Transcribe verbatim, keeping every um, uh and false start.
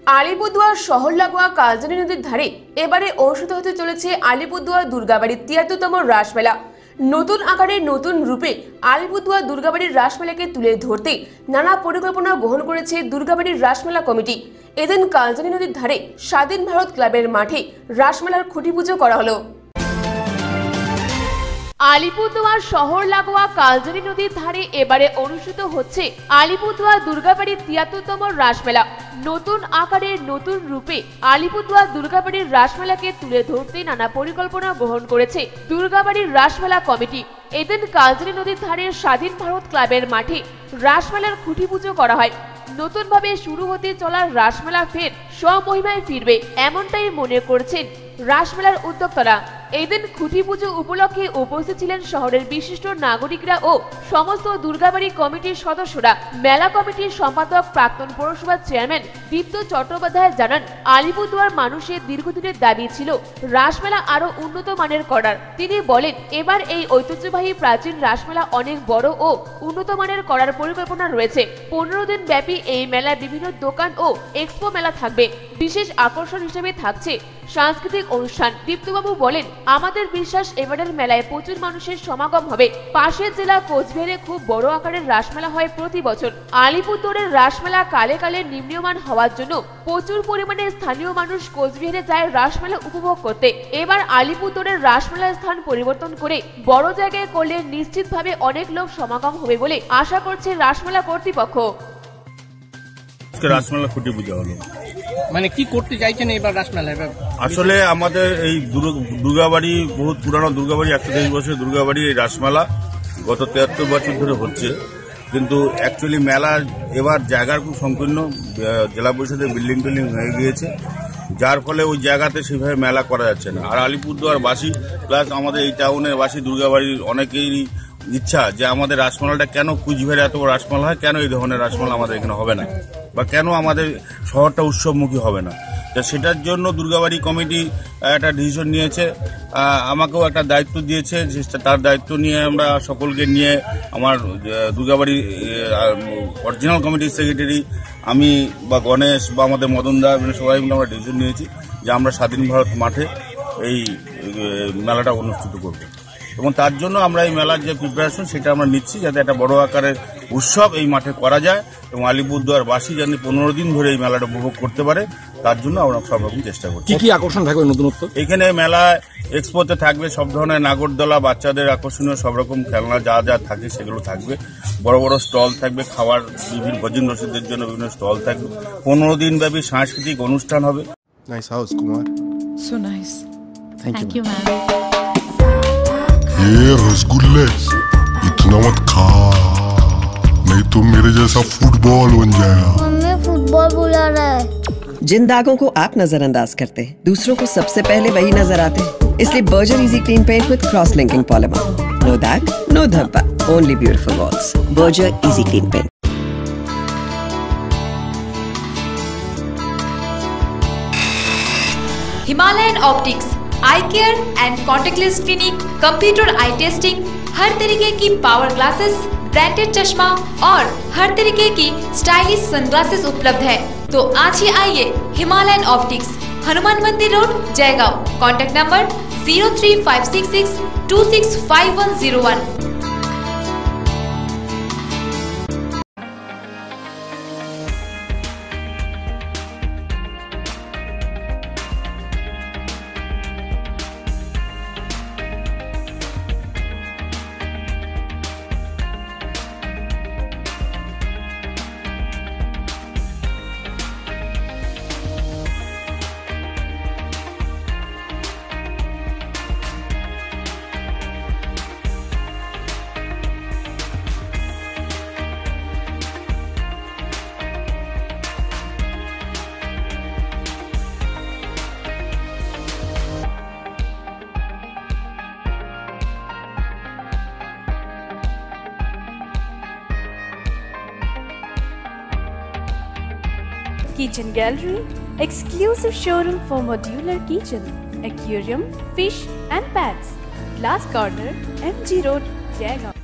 আলিপুরদুয়ার শহর লাগোয়া কালজানি নদীর ধারে এবারে অনুষ্ঠিত হতে চলেছে আলিপুরদুয়ার দুর্গাবাড়ির তিয়াত্তরতম রাসমেলা। নতুন আকারে নতুন রূপে আলিপুরদুয়ার দুর্গাবাড়ির রাসমেলাকে তুলে ধরতে নানা পরিকল্পনা গ্রহণ করেছে দুর্গাবাড়ির রাসমেলা কমিটি। এদিন কালজানি নদীর ধারে স্বাধীন ভারত ক্লাবের মাঠে রাসমেলার খুঁটি পুজো করা হলো। আলিপুরদুয়ার শহর লাগোয়া কালজানি নদীর ধারে এবারে অনুষ্ঠিত হচ্ছে আলিপুরদুয়ার দুর্গাবাড়ির তিয়াত্তরতম রাসমেলা। নতুন আকারে নতুন রূপে আলিপুরদুয়ার দুর্গাবাড়ির রাসমেলাকে তুলে ধরতে নানা পরিকল্পনা গ্রহণ করেছে দুর্গাবাড়ির রাসমেলা কমিটি। এদিন কালজানি নদীর ধারে স্বাধীন ভারত ক্লাবের মাঠে রাসমেলার খুঁটি পুজো করা হয়। নতুনভাবে শুরু হতে চলা রাসমেলা ফের স্বমহিমায় ফিরবে এমনটাই মনে করছেন রাসমেলার উদ্যোক্তারা। এদিন খুঁটি পুজো উপলক্ষে উপস্থিত ছিলেন শহরের বিশিষ্ট নাগরিকরা ও সমস্ত দুর্গাবাড়ি কমিটির সদস্যরা। মেলা কমিটির সম্পাদক প্রাক্তন পৌরসভার চেয়ারম্যান দীপ্ত চট্টোপাধ্যায় জানান, আলিপুরদুয়ার মানুষের দীর্ঘদিনের দাবি ছিল রাসমেলা আরো উন্নত মানের করার। তিনি বলেন, এবার এই ঐতিহ্যবাহী প্রাচীন রাসমেলা অনেক বড় ও উন্নত মানের করার পরিকল্পনা রয়েছে। পনেরো দিন ব্যাপী এই মেলায় বিভিন্ন দোকান ও এক্সপো মেলা থাকবে। বিশেষ আকর্ষণ হিসেবে থাকছে সাংস্কৃতিক অনুষ্ঠান। দীপ্তবাবু বলেন, আমাদের বিশ্বাস এবারের মেলায় প্রচুর মানুষের সমাগম হবে। পাশের জেলা কোচবিহারে খুব বড় আকারের রাসমেলা হয় প্রতি বছর। আলিপুরদুয়ারের রাসমেলা কালে কালে নিম্নমান হওয়ার জন্য প্রচুর পরিমাণে স্থানীয় মানুষ কোচবিহারে যায় রাসমেলা উপভোগ করতে। এবার আলিপুরদুয়ারের রাসমেলার স্থান পরিবর্তন করে বড় জায়গায় করলে নিশ্চিতভাবে অনেক লোক সমাগম হবে বলে আশা করছে রাসমেলা কর্তৃপক্ষ। রাসমেলা খুঁটি পুজো হলো মানে কি করতে চাইছেন এবার রাসমেলা? আসলে আমাদের এই দুর্গাবাড়ি বহুত পুরানো দুর্গাবাড়ি, একশো তেইশ বছরের দুর্গাবাড়ি এই রাসমেলা গত তিয়াত্তর বছর ধরে হচ্ছে, কিন্তু অ্যাকচুয়ালি মেলার এবার জায়গার খুব সংকীর্ণ, জেলা পরিষদের বিল্ডিং টিল্ডিং হয়ে গিয়েছে, যার ফলে ওই জায়গাতে সেভাবে মেলা করা যাচ্ছে না। আর আলিপুরদুয়ার বাসী প্লাস আমাদের এই টাউনের বাসী দুর্গাবাড়ির অনেকেরই ইচ্ছা যে আমাদের রাসমেলাটা কেন কুচবিহারে এত বড় রাসমেলা হয়, কেন এই ধরনের রাসমেলা আমাদের এখানে হবে না, বা কেন আমাদের শহরটা উৎসবমুখী হবে না। তা সেটার জন্য দুর্গাবাড়ি কমিটি একটা ডিসিশন নিয়েছে, আমাকেও একটা দায়িত্ব দিয়েছে, তার দায়িত্ব নিয়ে আমরা সকলকে নিয়ে আমার দুর্গাবাড়ি অরিজিনাল কমিটির সেক্রেটারি আমি বা গণেশ বা আমাদের মদনদা সবাই মিলে আমরা ডিসিশন নিয়েছি যে আমরা স্বাধীন ভারত মাঠে এই মেলাটা অনুষ্ঠিত করব, এবং তার জন্য আমরা এই মেলার যে প্রিপারেশন সেটা আমরা নিচ্ছি, যাতে একটা বড় আকারের উৎসব এই মাঠে করা যায় এবং আলিপুরদুয়ারবাসী যেন পনেরো দিন ধরে এই মেলাটা উপভোগ করতে পারে, তার জন্য আমরা সব রকম চেষ্টা করছি। কি কি আকর্ষণ থাকবে নতুনত্ব? এখানে মেলায় এক্সপোতে থাকবে সব ধরনের নাগরদোলা, বাচ্চাদের আকর্ষণীয় সব রকম খেলনা যা যা থাকে সেগুলো থাকবে, বড় বড় স্টল থাকবে, খাবার বিভিন্ন ভোজন রসিকদের জন্য বিভিন্ন স্টল থাকবে, পনেরো দিন ব্যাপী সাংস্কৃতিক অনুষ্ঠান হবে। Nice house Kumar, so nice, thank you ma'am. ये रसगुल्ले इतना मत खा, नहीं तो मेरे जैसा फुटबॉल बन जाएगा। मम्मी फुटबॉल बुला रहा है। जिन दागों को आप नजरअंदाज करते हैं, दूसरों को सबसे पहले वही नजर आते हैं। इसलिए Berger easy clean paint with cross linking polymer. No दाग, नो धब्बा, only beautiful walls. Berger easy clean paint. Himalayan optics eye care and contactless clinic, computer eye testing, हर तरीके की पावर ग्लासेस, ब्रांडेड चश्मा और हर तरीके की स्टाइलिश सनग्लासेस उपलब्ध है। तो आज ही आइए Himalayan optics, Hanuman Mandir road, Jaigaon. Contact number zero three five six six two six five one zero one. Kitchen Gallery, exclusive showroom for modular kitchen, aquarium, fish and pets. Glass Corner, M G Road, Jaigaon.